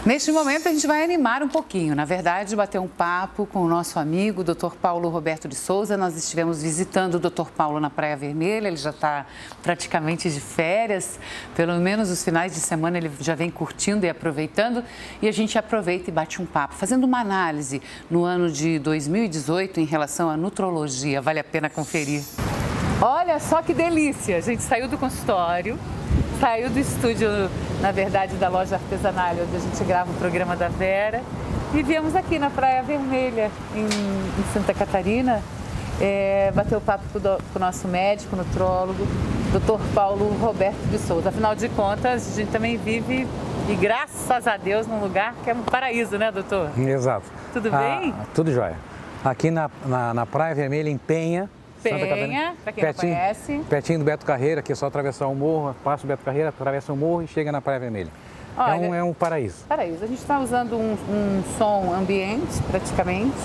Neste momento, a gente vai animar um pouquinho, na verdade, bater um papo com o nosso amigo, Dr. Paulo Roberto de Souza. Nós estivemos visitando o Dr. Paulo na Praia Vermelha, ele já está praticamente de férias, pelo menos os finais de semana ele já vem curtindo e aproveitando, e a gente aproveita e bate um papo, fazendo uma análise no ano de 2018 em relação à nutrologia. Vale a pena conferir. Olha só que delícia! A gente saiu do consultório, saiu do estúdio, na verdade, da loja artesanal, onde a gente grava o programa da Vera, e viemos aqui na Praia Vermelha, em Santa Catarina, bater o papo com o nosso médico, nutrólogo, Dr. Paulo Roberto de Souza. Afinal de contas, a gente também vive, e graças a Deus, num lugar que é um paraíso, né, doutor? Exato. Tudo bem? Tudo jóia. Aqui na Praia Vermelha, em Penha, Santa Catarina, para quem não conhece. Pertinho do Beto Carreira, que é só atravessar o morro, passa o Beto Carreira, atravessa o morro e chega na Praia Vermelha. Olha, é um paraíso. Paraíso. A gente está usando um som ambiente, praticamente,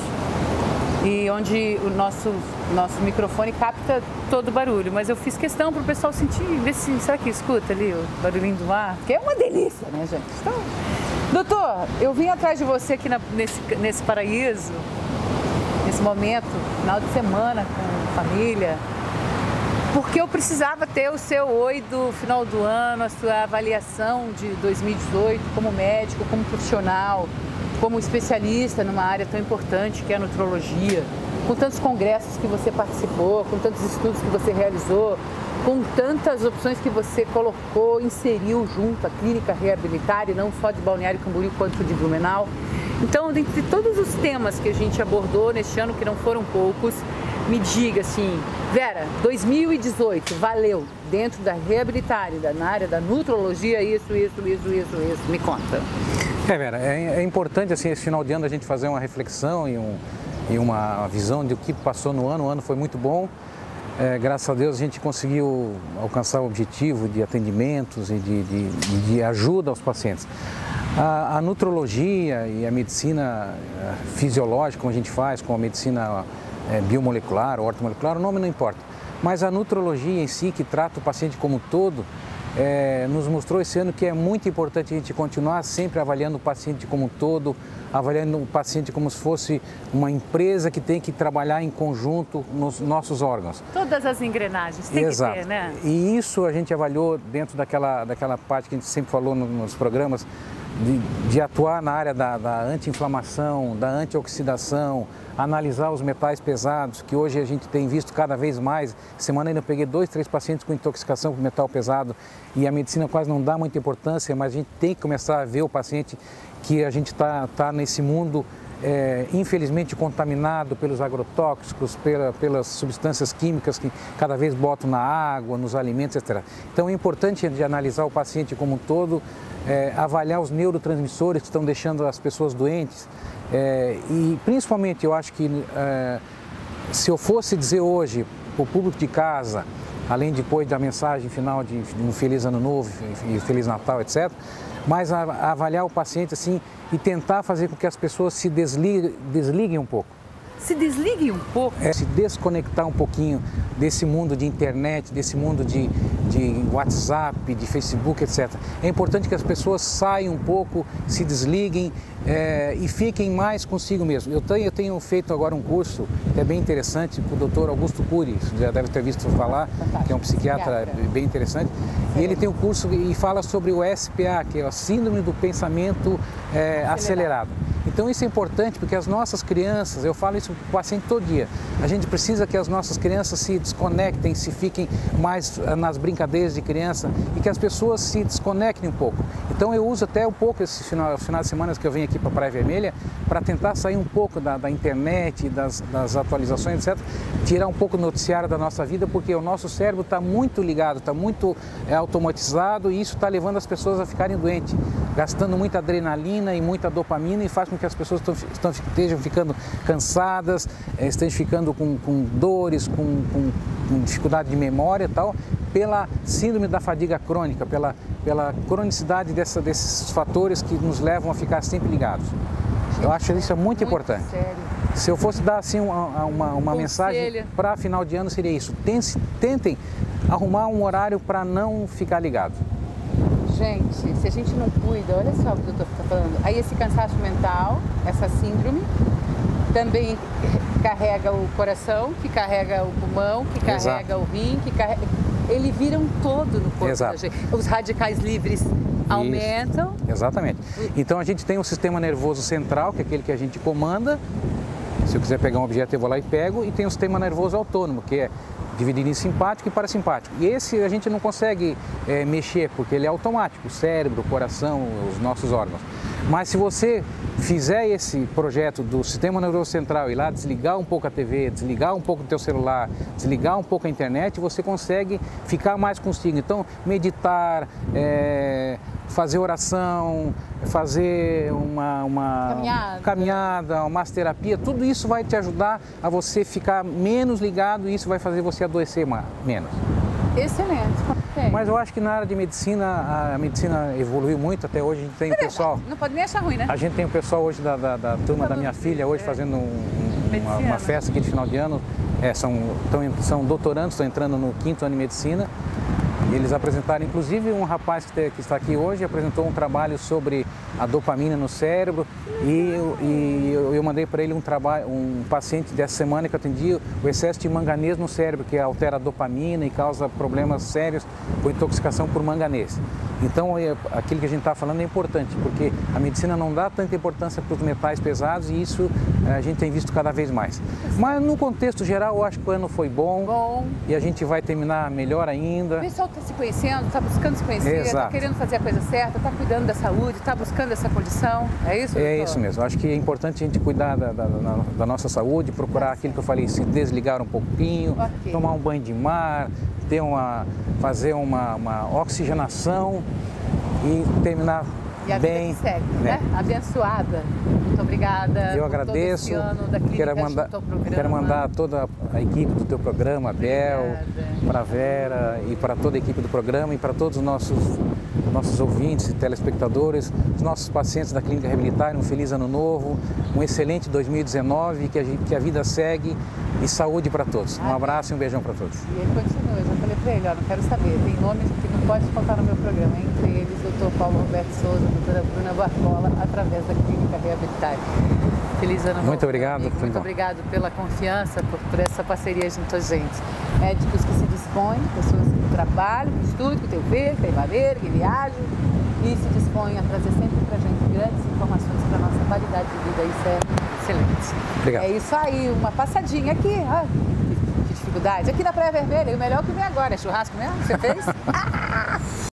e onde o nosso microfone capta todo o barulho. Mas eu fiz questão para o pessoal sentir, ver se, será que escuta ali o barulhinho do ar? Que é uma delícia, né, gente? Então, doutor, eu vim atrás de você aqui nesse paraíso, nesse momento, final de semana com família, porque eu precisava ter o seu oi do final do ano, a sua avaliação de 2018 como médico, como profissional, como especialista numa área tão importante que é a nutrologia, com tantos congressos que você participou, com tantos estudos que você realizou, com tantas opções que você colocou, inseriu junto à clínica reabilitária, não só de Balneário Camboriú quanto de Blumenau. Então, dentre todos os temas que a gente abordou neste ano, que não foram poucos, me diga assim, Vera, 2018, valeu, dentro da reabilitária, na área da nutrologia, isso, me conta. Vera, é importante assim, esse final de ano a gente fazer uma reflexão e uma visão do que passou no ano. O ano foi muito bom, graças a Deus a gente conseguiu alcançar o objetivo de atendimentos e de ajuda aos pacientes. A nutrologia e a medicina fisiológica, como a gente faz com a medicina biomolecular, ortomolecular, o nome não importa. Mas a nutrologia em si, que trata o paciente como um todo, nos mostrou esse ano que é muito importante a gente continuar sempre avaliando o paciente como um todo, avaliando o paciente como se fosse uma empresa que tem que trabalhar em conjunto nos nossos órgãos. Todas as engrenagens tem que ter, né? E isso a gente avaliou dentro daquela parte que a gente sempre falou nos programas, de atuar na área da anti-inflamação, da antioxidação, analisar os metais pesados, que hoje a gente tem visto cada vez mais. Semana ainda eu peguei 2, 3 pacientes com intoxicação por metal pesado e a medicina quase não dá muita importância, mas a gente tem que começar a ver o paciente que a gente está nesse mundo, infelizmente, contaminado pelos agrotóxicos, pelas substâncias químicas que cada vez botam na água, nos alimentos, etc. Então é importante de analisar o paciente como um todo, avaliar os neurotransmissores que estão deixando as pessoas doentes e principalmente eu acho que se eu fosse dizer hoje para o público de casa, além depois da mensagem final de um Feliz Ano Novo e Feliz Natal, etc., mas avaliar o paciente assim e tentar fazer com que as pessoas se desliguem um pouco. Se desliguem um pouco? Se desconectar um pouquinho desse mundo de internet, desse mundo de WhatsApp, de Facebook, etc. É importante que as pessoas saiam um pouco, se desliguem e fiquem mais consigo mesmo. Eu tenho feito agora um curso que é bem interessante com o Dr. Augusto Cury, você já deve ter visto falar, que é um psiquiatra bem interessante. E ele tem um curso e fala sobre o SPA, que é a Síndrome do Pensamento Acelerado. Então isso é importante porque as nossas crianças, eu falo isso para o paciente todo dia, a gente precisa que as nossas crianças se desconectem, se fiquem mais nas brincadeiras de criança e que as pessoas se desconectem um pouco. Então eu uso até um pouco esse final de semana que eu venho aqui para a Praia Vermelha para tentar sair um pouco da internet, das atualizações, etc. Tirar um pouco o noticiário da nossa vida porque o nosso cérebro está muito ligado, está muito automatizado e isso está levando as pessoas a ficarem doentes, gastando muita adrenalina e muita dopamina e faz com que as pessoas estejam ficando cansadas, estejam ficando com dores, com dificuldade de memória e tal, pela síndrome da fadiga crônica, pela cronicidade desses fatores que nos levam a ficar sempre ligados. Eu acho que isso é muito importante. Sério. Se eu fosse dar assim uma mensagem para final de ano seria isso, tentem arrumar um horário para não ficar ligado. gente, se a gente não cuida, olha só o que o doutor está falando, aí esse cansaço mental, essa síndrome, também carrega o coração, que carrega o pulmão, que carrega o rim, que carrega... Ele vira um todo no corpo da gente. Os radicais livres aumentam. Exatamente. Então a gente tem um sistema nervoso central, que é aquele que a gente comanda. Se eu quiser pegar um objeto, eu vou lá e pego. E tem o sistema nervoso autônomo, que é dividido em simpático e parasimpático. E esse a gente não consegue mexer, porque ele é automático, o cérebro, o coração, os nossos órgãos. Mas se você fizer esse projeto do sistema nervoso central e lá desligar um pouco a TV, desligar um pouco o teu celular, desligar um pouco a internet, você consegue ficar mais consigo. Então, meditar, fazer oração, fazer uma caminhada, uma massoterapia, tudo isso vai te ajudar a você ficar menos ligado e isso vai fazer você adoecer menos. Excelente. Mas eu acho que na área de medicina, a medicina evoluiu muito. Até hoje a gente tem o pessoal... Não pode nem achar ruim, né? A gente tem o pessoal hoje da turma da minha filha, hoje fazendo uma festa aqui de final de ano. São doutorandos, estão entrando no 5º ano de medicina. E eles apresentaram, inclusive um rapaz que está aqui hoje, apresentou um trabalho sobre a dopamina no cérebro e eu mandei para ele um paciente dessa semana que eu atendi, o excesso de manganês no cérebro, que altera a dopamina e causa problemas sérios por intoxicação por manganês. Então, aquilo que a gente está falando é importante, porque a medicina não dá tanta importância para os metais pesados e isso a gente tem visto cada vez mais. Mas, no contexto geral, eu acho que o ano foi bom. E a gente vai terminar melhor ainda. O pessoal está se conhecendo, está buscando se conhecer, está querendo fazer a coisa certa, está cuidando da saúde, está buscando essa condição. É isso, doutor? É isso mesmo. Eu acho que é importante a gente cuidar da nossa saúde, procurar aquilo que eu falei, se desligar um pouquinho, tomar um banho de mar, fazer uma oxigenação e terminar e a bem. Vida que segue, né? Abençoada. Muito obrigada. Eu agradeço. Todo esse ano da quero mandar toda a equipe do teu programa, a Bel, para a Vera e para toda a equipe do programa e para todos os nossos ouvintes e telespectadores, os nossos pacientes da Clínica Reabilitar, um feliz ano novo, um excelente 2019, que a vida segue e saúde para todos. Um abraço e um beijão para todos. E ele continua, eu já falei para ele, não quero saber, tem nomes que não pode faltar no meu programa, entre eles o Dr. Paulo Roberto Souza, a doutora Bruna Barcola, através da Clínica Reabilitar. Feliz ano novo. Muito obrigado. Muito obrigado pela confiança, por essa parceria junto a gente. Médicos que se dispõem, pessoas que trabalham, que estudam, que têm o ver, que têm maneira, que viajam e se dispõem a trazer sempre para a gente grandes informações para a nossa qualidade de vida. Isso é excelente. Obrigado. É isso aí, uma passadinha aqui. Que dificuldade. Aqui na Praia Vermelha, e o melhor que vem agora, é churrasco mesmo? Você fez?